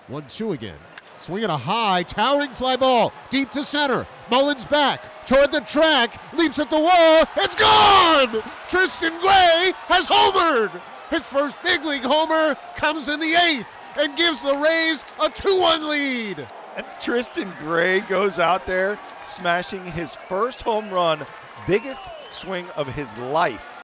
1-2 again. Swinging a high, towering fly ball, deep to center. Mullins back, toward the track, leaps at the wall, it's gone! Tristan Gray has homered! His first big league homer comes in the 8th and gives the Rays a 2-1 lead. And Tristan Gray goes out there smashing his first home run, biggest swing of his life.